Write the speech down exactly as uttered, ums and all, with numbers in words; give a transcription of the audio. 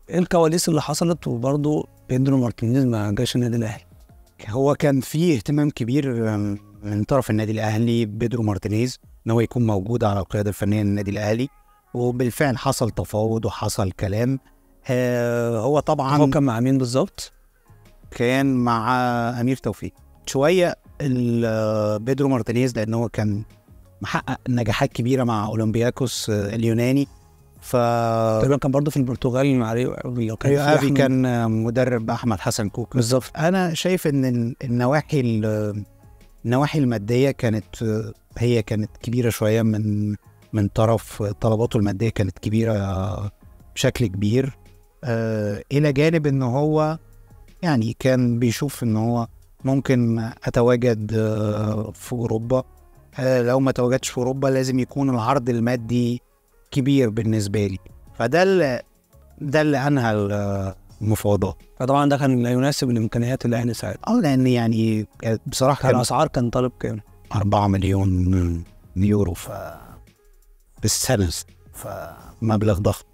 ايه الكواليس اللي حصلت وبرضه بيدرو مارتينيز ما جاش النادي الاهلي؟ هو كان فيه اهتمام كبير من طرف النادي الاهلي بيدرو مارتينيز ان هو يكون موجود على القياده الفنيه للنادي الاهلي، وبالفعل حصل تفاوض وحصل كلام. هو طبعا هو كان مع مين بالظبط؟ كان مع امير توفيق. شويه بيدرو مارتينيز لان هو كان محقق نجاحات كبيره مع اولمبياكوس اليوناني، ف تقريبا كان برضه في البرتغال مع ريو افي كان, كان مدرب احمد حسن كوكا بالظبط. انا شايف ان النواحي النواحي الماديه كانت هي كانت كبيره شويه من من طرف طلباته الماديه كانت كبيره بشكل كبير، آه الى جانب ان هو يعني كان بيشوف ان هو ممكن اتواجد آه في اوروبا، آه لو ما تواجدش في اوروبا لازم يكون العرض المادي كبير بالنسبه لي، فده اللي ده اللي انهى المفاوضات. فطبعا ده كان لا يناسب الامكانيات الاهلي ساعتها. اه لان يعني بصراحه كان الاسعار كان طالب كام؟ أربعة مليون يورو ف بالسنه، فمبلغ ضخم.